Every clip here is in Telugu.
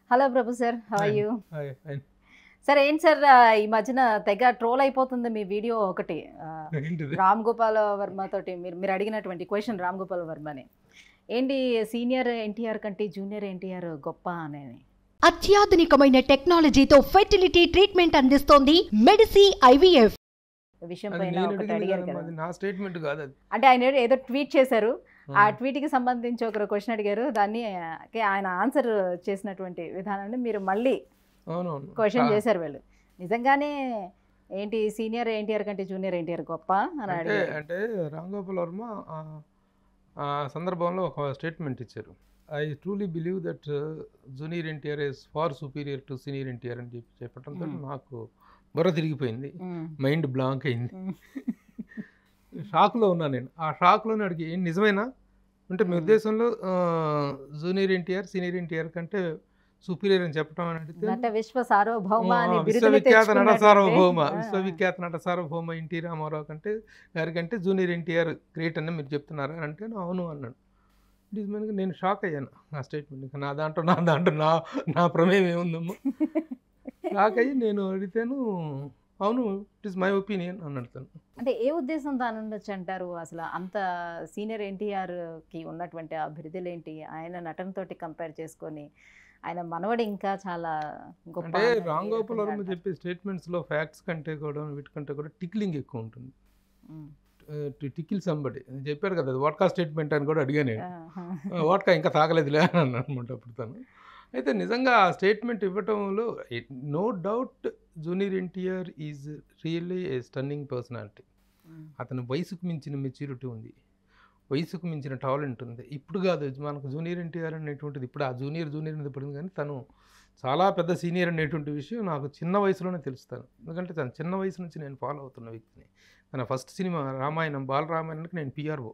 Hello Prabhu sir, how are hi you? Hi hi. Sir ఏంటి సార్, ఈ మధ్యన తెగ ట్రోల్ అయిపోతుంది మీ వీడియో ఒకటి. ఏంటిది? రామ్ గోపాల్ వర్మ తోటి మీరు మీరు అడిగినటువంటి క్వశ్చన్, రామ్ గోపాల్ వర్మని ఏంటి సీనియర్ ఎన్టీఆర్ కంటే జూనియర్ ఎన్టీఆర్ గొప్ప అనేది. అత్యాధునికమైన టెక్నాలజీతో ఫెర్టిలిటీ ట్రీట్మెంట్ అందిస్తోంది మెడిసి ఐవీఎఫ్. విషయం అది పైన నేను ఒకటి అడిగింది అడిగారు కాదమ్మా, కదా, అది నా స్టేట్మెంట్ కాదు అది. అంటే ఆయన ఏదో ట్వీట్ చేశారు. ఆ ట్వీట్కి సంబంధించి ఒకరు క్వశ్చన్ అడిగారు, దాన్ని ఆయన ఆన్సర్ చేసినటువంటి విధానాన్ని మీరు మళ్ళీ అవునవును క్వశ్చన్ చేశారు. వీళ్ళు నిజంగానే ఏంటి సీనియర్ ఎన్టీఆర్ కంటే జూనియర్ ఎన్టీఆర్ గొప్ప అని అంటే అడిగారు. అంటే రామ్ గోపాల్ వర్మ ఆ సందర్భంలో ఒక స్టేట్మెంట్ ఇచ్చారు. I truly believe that junior NTR is far superior to senior NTR అని చెప్పడంతో నాకు బుర్ర తిరిగిపోయింది, మైండ్ బ్లాంక్ అయింది. షాక్లో ఉన్నా నేను. ఆ షాక్లోనే అడిగి ఏం నిజమేనా అంటే మీ ఉద్దేశంలో జూనియర్ ఎన్టీఆర్ సీనియర్ ఎన్టీఆర్ కంటే సుపీరియర్ అని చెప్పడం అని అడిగితే నట విశ్వ సార్వభౌమ అని బిరుదుని విశ్వవిఖ్యాత నట సార్వభౌమ తెచ్చుకున్నటువంటి, విశ్వవిఖ్యాత నట సార్వభౌమ ఎన్టీ రామారావు గారికంటే జూనియర్ ఎన్టీఆర్ గ్రేట్ అని మీరు చెప్తున్నారా అని అంటే అవును అన్నాడు. నిజంగా నేను షాక్ అయ్యాను ఆ స్టేట్మెంట్. ఇంకా నా దాంట్లో నా ప్రమేయం ఏముందమ్మా. షాక్ అయ్యి నేను అడిగితేను అవును ఇట్ ఈస్ మై ఒపీనియన్ అని అడుగుతాను. అంటే ఏ ఉద్దేశం దాని ఉండొచ్చు అంటారు? అసలు అంత సీనియర్ ఎన్టీఆర్కి ఉన్నటువంటి ఆ బిరుదులేంటి? ఆయన నటనతోటి కంపేర్ చేసుకొని ఆయన మనవడు ఇంకా చాలా గొప్ప అంటే అన్నది రామ్ ఏ గోపాల్ రకంగా వర్మ అంటారు? చెప్పే స్టేట్మెంట్స్లో ఫ్యాక్ట్స్ కంటే కూడా వీటికంటే కూడా టిక్లింగ్ ఎక్కువ ఉంటుంది. ఉమ్. టు టికిల్ సంబడి చెప్పారు కదా, అది వాట్కా స్టేట్మెంట్ అని కూడా అడిగాను నేను. ఆహా. వాట్కా ఇంకా తాగలేదులే అని అన్నాను అనమాట అప్పుడు తను. అయితే నిజంగా ఆ స్టేట్మెంట్ ఇవ్వటంలో no doubt junior NTR is really a stunning personality. అతని వయసుకు మించిన మెచ్యూరిటీ ఉంది, వయసుకు మించిన టాలెంట్ ఉంది. ఇప్పుడు కాదు మనకు జూనియర్ ఎన్టీఆర్ అనేటువంటిది, ఇప్పుడు ఆ జూనియర్ అనేది పడింది, కానీ తను చాలా పెద్ద సీనియర్ అనేటువంటి విషయం నాకు చిన్న వయసులోనే తెలుస్తాను. ఎందుకంటే తను చిన్న వయసు నుంచి నేను ఫాలో అవుతున్న వ్యక్తిని. తన ఫస్ట్ సినిమా రామాయణం, బాలరామాయణానికి నేను పిఆర్ఓ.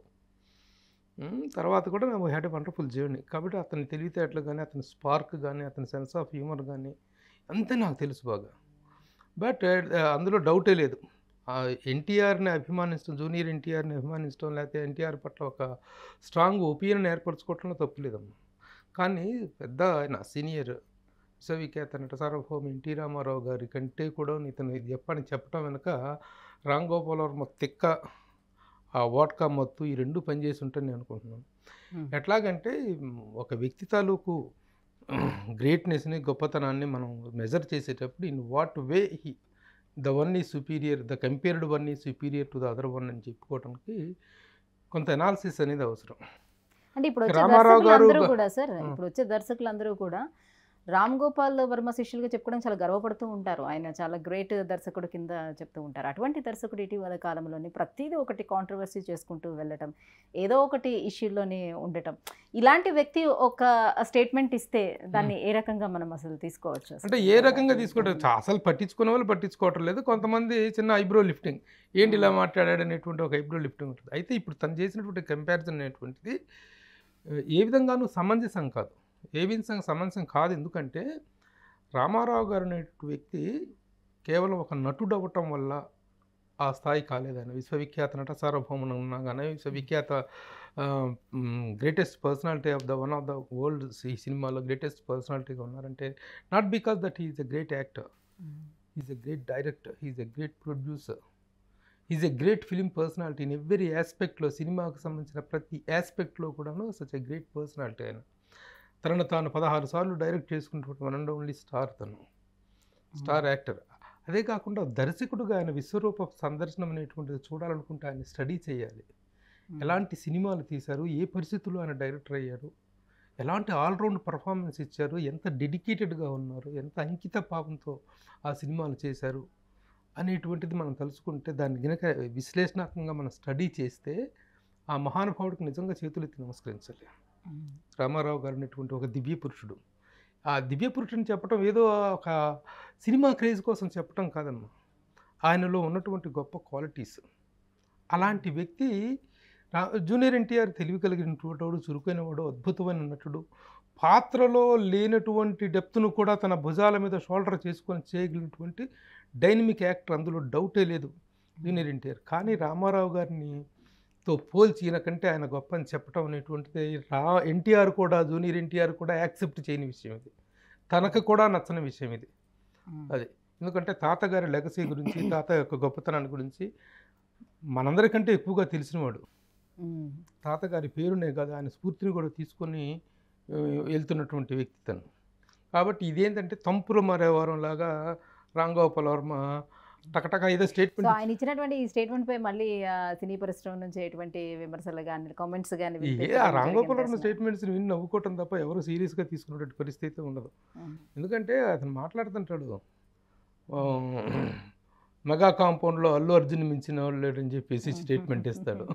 తర్వాత కూడా నాకు హ్యాడ్ ఎ వండర్ఫుల్ జర్నీ. కాబట్టి అతని తెలివితేటలు కానీ, అతని స్పార్క్ కానీ, అతని సెన్స్ ఆఫ్ హ్యూమర్ కానీ అంతే నాకు తెలుసు బాగా. బట్ అందులో డౌటే లేదు, ఎన్టీఆర్ని అభిమానించడం, జూనియర్ ఎన్టీఆర్ని అభిమానించడం, లేకపోతే ఎన్టీఆర్ పట్ల ఒక స్ట్రాంగ్ ఒపీనియన్ ఏర్పరచుకోవడంలో తప్పులేదమ్మా. కానీ పెద్ద ఆయన సీనియర్ విశ్వవిఖ్యాత నట సార్వభౌమ ఎన్టీ రామారావు గారి కంటే కూడా ఇతను ఇది చెప్పడం వెనుక రామ్ గోపాల్ వర్మ తిక్క, ఆ వాట్కా మత్తు, ఈ రెండు పనిచేసి ఉంటాను నేను అనుకుంటున్నాను. ఎట్లాగంటే ఒక వ్యక్తి తాలూకు గ్రేట్నెస్ని, గొప్పతనాన్ని మనం మెజర్ చేసేటప్పుడు in what way the one is superior, the compared one is superior to the other one అని చెప్పుకోవడానికి కొంత అనాలిసిస్ అనేది అవసరం. అంటే ఇప్పుడు వచ్చే రామారావు గారు దర్శకులందరూ కూడా సార్, ఇప్పుడు వచ్చే దర్శకులందరూ కూడా రామ్ గోపాల్ వర్మ శిష్యులుగా చెప్పుకోవడం చాలా గర్వపడుతూ ఉంటారు. ఆయన చాలా గ్రేట్ దర్శకుడు కింద చెప్తూ ఉంటారు. అటువంటి దర్శకుడు ఇటీవల కాలంలోని ప్రతిదీ ఒకటి కాంట్రవర్సీ చేసుకుంటూ వెళ్ళటం, ఏదో ఒకటి ఇష్యూలోనే ఉండటం, ఇలాంటి వ్యక్తి ఒక స్టేట్మెంట్ ఇస్తే దాన్ని ఏ రకంగా మనం అసలు తీసుకోవచ్చు? అంటే ఏ రకంగా తీసుకోవడం, అసలు పట్టించుకునే వాళ్ళు పట్టించుకోవటం లేదు. కొంతమంది చిన్న ఐబ్రో లిఫ్టింగ్, ఏంటి ఇలా మాట్లాడాడు అనేటువంటి ఒక ఐబ్రో లిఫ్టింగ్ ఉంటుంది. అయితే ఇప్పుడు తను చేసినటువంటి కంపారిజన్ అనేటువంటిది ఏ విధంగానూ సమంజసం కాదు, ఏ విధంగా సమంజసం కాదు. ఎందుకంటే రామారావు గారు అనే వ్యక్తి కేవలం ఒక నటుడు అవ్వటం వల్ల ఆ స్థాయి కాలేదు. ఆయన విశ్వవిఖ్యాత నట సార్వభౌమం ఉన్నా కానీ, విశ్వవిఖ్యాత greatest personality of the one of the world, ఈ సినిమాలో గ్రేటెస్ట్ పర్సనాలిటీగా ఉన్నారంటే not because that he is a great actor, is a great director, is a great producer, is a great film personality in every ఆస్పెక్ట్లో. సినిమాకు సంబంధించిన ప్రతి ఆస్పెక్ట్లో కూడాను సచ్ ఎ గ్రేట్ పర్సనాలిటీ. ఆయన తనను తాను 16 సార్లు డైరెక్ట్ చేసుకుంటున్న వన్ అండ్ ఓన్లీ స్టార్, తను స్టార్ యాక్టర్. అదే కాకుండా దర్శకుడుగా ఆయన విశ్వరూప సందర్శనం అనేటువంటిది చూడాలనుకుంటే ఆయన స్టడీ చేయాలి. ఎలాంటి సినిమాలు తీశారు, ఏ పరిస్థితుల్లో ఆయన డైరెక్టర్ అయ్యారు, ఎలాంటి ఆల్రౌండ్ పర్ఫార్మెన్స్ ఇచ్చారు, ఎంత డెడికేటెడ్గా ఉన్నారు, ఎంత అంకిత భావంతో ఆ సినిమాలు చేశారు అనేటువంటిది మనం తలుచుకుంటే, దాన్ని కనుక విశ్లేషణాత్మకంగా మనం స్టడీ చేస్తే ఆ మహానుభావుడికి నిజంగా చేతులెత్తి నమస్కరించాలి. రామారావు గారు అనేటువంటి ఒక దివ్య పురుషుడు. ఆ దివ్య పురుషుడిని చెప్పడం ఏదో ఒక సినిమా క్రేజ్ కోసం చెప్పడం కాదమ్మా, ఆయనలో ఉన్నటువంటి గొప్ప క్వాలిటీస్. అలాంటి వ్యక్తి జూనియర్ ఎన్టీఆర్ తెలివి కలిగినటువంటి వాడు, చురుకైన వాడు, అద్భుతమైన నటుడు, పాత్రలో లేనటువంటి డెప్త్ను కూడా తన భుజాల మీద షోల్డర్ చేసుకొని చేయగలిగినటువంటి డైనమిక్ యాక్టర్, అందులో డౌటే లేదు జూనియర్ ఎన్టీఆర్. కానీ రామారావు గారిని తో పోల్చి ఈయనకంటే ఆయన గొప్ప అని చెప్పడం అనేటువంటిది ఎన్టీఆర్ కూడా, జూనియర్ ఎన్టీఆర్ కూడా యాక్సెప్ట్ చేయని విషయం ఇది. తనకు కూడా నచ్చని విషయం ఇది. ఉమ్. అది ఎందుకంటే తాతగారి లెగసీ గురించి, తాత యొక్క గొప్పతనాన్ని గురించి మనందరికంటే ఎక్కువగా తెలిసినవాడు. ఉమ్. తాతగారి పేరునే కాదు, ఆయన స్ఫూర్తిని కూడా తీసుకొని వెళ్తున్నటువంటి వ్యక్తి తను. కాబట్టి ఇదేంటంటే తంపుల మరేవారం లాగా రామ్ గోపాల్ వర్మ టకటక ఏదో సో స్టేట్మెంట్ ఆయన ఇచ్చినటువంటి ఈ స్టేట్మెంట్ పై మళ్ళీ సినీ పరిశ్రమ నుంచి ఎటువంటి విమర్శలు కానీ కామెంట్స్ కానీ ఆ రామ్ గోపాల్ వర్మ స్టేట్మెంట్స్ని విని నవ్వుకోవటం తప్ప ఎవరు సీరియస్గా తీసుకునేటువంటి పరిస్థితి ఉండదు. ఎందుకంటే అతను మాట్లాడుతుంటాడు, మెగా కాంపౌండ్లో అల్లు అర్జున్ మించిన వాళ్ళు లేడని చెప్పేసి స్టేట్మెంట్ ఇస్తాడు.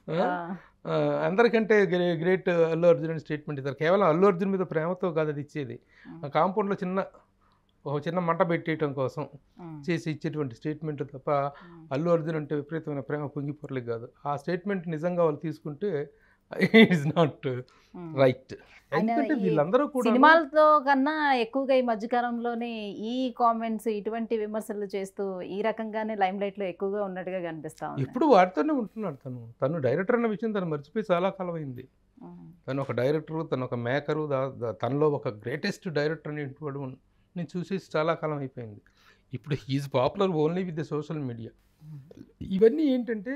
అందరికంటే గ్రేట్ అల్లు అర్జున్ అని స్టేట్మెంట్ ఇస్తారు. కేవలం అల్లు అర్జున్ మీద ప్రేమతో కాదు అది ఇచ్చేది, ఆ కాంపౌండ్లో ఒక చిన్న మంట పెట్టేయటం కోసం చేసి ఇచ్చేటువంటి స్టేట్మెంట్ తప్ప అల్లు అర్జున్ అంటే విపరీతమైన ప్రేమ పొంగిపోర్లే కాదు. ఆ స్టేట్మెంట్ నిజంగా వాళ్ళు తీసుకుంటే ఈజ్ నాట్ రైట్. ఎందుకంటే వీళ్ళందరూ కూడా సినిమాలతో కన్నా ఎక్కువగా ఈ మధ్యకాలంలోనే ఈ కామెంట్స్ ఇటువంటి విమర్శలు చేస్తూ ఈ రకంగానే లైమ్ లైట్ లో ఎక్కువగా ఉన్నట్టుగా కనిపిస్తా ఉంది. ఎప్పుడు వాడితోనే ఉంటున్నాడు. తను డైరెక్టర్ అన్న విషయం తను మర్చిపోయి చాలా కాలం అయింది. తను ఒక డైరెక్టరు, తను ఒక మేకరు, తనలో ఒక గ్రేటెస్ట్ డైరెక్టర్ అనేటువంటి నేను చూసేసి చాలా కాలం అయిపోయింది. ఇప్పుడు he is popular only with the social media. ఇవన్నీ ఏంటంటే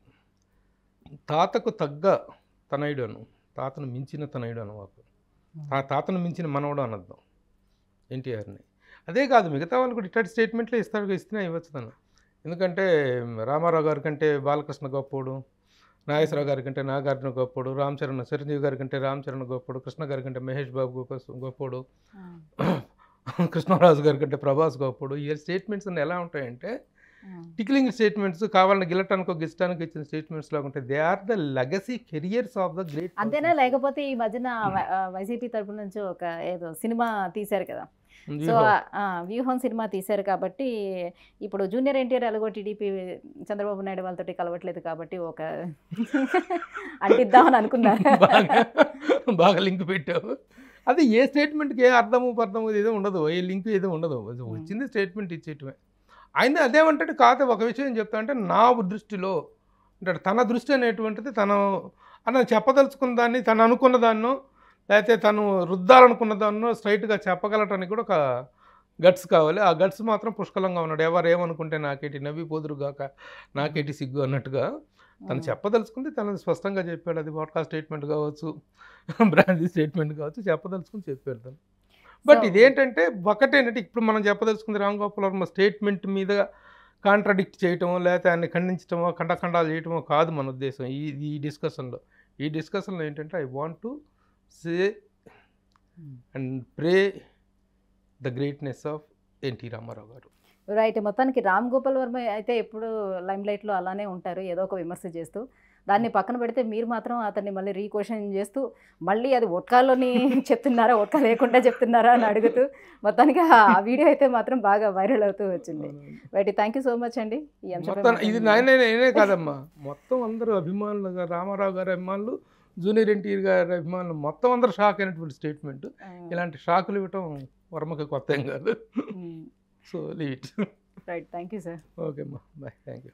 తాతకు తగ్గ తనయుడు అను, తాతను మించిన తనయుడు అనవాకు, తాతను మించిన మనవడు అనద్దాం ఎన్టీఆర్ని. అదే కాదు మిగతా వాళ్ళు కూడా ఇట్లాంటి స్టేట్మెంట్లే ఇస్తేనే ఇవ్వచ్చు తను. ఎందుకంటే రామారావు గారి కంటే బాలకృష్ణ గొప్పోడు, నాగేశ్వరరావు గారి కంటే నాగార్జున గొప్పోడు, చిరంజీవి గారి కంటే రామ్ చరణ్ గొప్పోడు, కృష్ణ గారి కంటే మహేష్ బాబు గొప్పోడు, కృష్ణరాజు గారి కంటే ప్రభాస్ గొప్పోడు. ఈ స్టేట్మెంట్స్ అన్నీ ఎలా ఉంటాయంటే టిక్లింగ్ స్టేట్మెంట్స్, కావాలని గిలటానికో గిస్టానికో ఇచ్చిన స్టేట్మెంట్స్ లాగా ఉంటాయి. They are the legacy careers of the great. అంతేనా? లేకపోతే ఈ మధ్యన వైసీపీ తరపు నుంచి ఒక ఏదో సినిమా తీశారు కదా, సో వ్యూహం సినిమా తీశారు కాబట్టి ఇప్పుడు జూనియర్ ఎన్టీఆర్ ఎలాగో టీడీపీ చంద్రబాబు నాయుడు వాళ్ళతో కలవట్లేదు కాబట్టి ఒక అంటిద్దామని అనుకున్నారు. బాగా లింక్ పెట్టావు. అది ఏ స్టేట్మెంట్కి ఏ అర్థము ఏదో ఉండదు, ఏ లింక్ ఏదో ఉండదు. వచ్చింది స్టేట్మెంట్ ఇచ్చేయటమే. ఆయన అదేమంటాడు, కాదు ఒక విషయం చెప్తా అంటే నా దృష్టిలో అంటాడు. తన దృష్టి అనేటువంటిది తను చెప్పదలుచుకున్న దాన్ని, తను అనుకున్న దాన్నో లేకపోతే తను రుద్దాలనుకున్న దాన్నో స్ట్రైట్గా చెప్పగలటానికి కూడా ఒక గట్స్ కావాలి. ఆ గట్స్ మాత్రం పుష్కలంగా ఉన్నాడు. ఎవరు ఏమనుకుంటే నాకేటి నవ్వి పోదురుగాక నాకేటి సిగ్గు అన్నట్టుగా తను చెప్పదలుచుకుంది తను స్పష్టంగా చెప్పాడు. అది పాడ్కాస్ట్ స్టేట్మెంట్ కావచ్చు, బ్రాండ్ స్టేట్మెంట్ కావచ్చు, చెప్పదలుచుకుని చెప్పాడు తను. బట్ ఇదేంటంటే ఒకటేంటంటే ఇప్పుడు మనం చెప్పదలుచుకుంది రామ్ గోపాల్ వర్మ స్టేట్మెంట్ మీద కాంట్రాడిక్ట్ చేయటమో లేకపోతే ఆయన్ని ఖండించటమో ఖండాలు చేయటమో కాదు మన ఉద్దేశం ఈ డిస్కషన్లో ఏంటంటే I want to say and pray the greatness of NT Rama Rao garu. Right. మొత్తానికి రామ్ గోపాల్ వర్మ అయితే ఎప్పుడు లైమ్ లైట్లో అలానే ఉంటారు, ఏదో ఒక విమర్శ చేస్తూ. దాన్ని పక్కన పెడితే మీరు మాత్రం అతన్ని మళ్ళీ రీక్వశ్చన్ చేస్తూ మళ్ళీ అది ఒట్కాలోని చెప్తున్నారా, ఒట్కా లేకుండా చెప్తున్నారా అని అడుగుతూ మొత్తానికి ఆ వీడియో అయితే మాత్రం బాగా వైరల్ అవుతూ వచ్చింది. Right, thank you so much అండి. ఈ అంశం ఇది నేనే కాదమ్మా, మొత్తం అందరూ అభిమానులుగా రామారావు గారి అభిమానులు, జూనియర్ ఎన్టీఆర్ గారి అభిమానులు మొత్తం అందరూ షాక్ అయినటువంటి స్టేట్మెంట్. ఇలాంటి షాకులు ఇవ్వటం వర్మకి కొత్త ఏం కాదు. So leave it. Right, thank you sir. Okay అమ్మా, బాయ్, థ్యాంక్ యూ.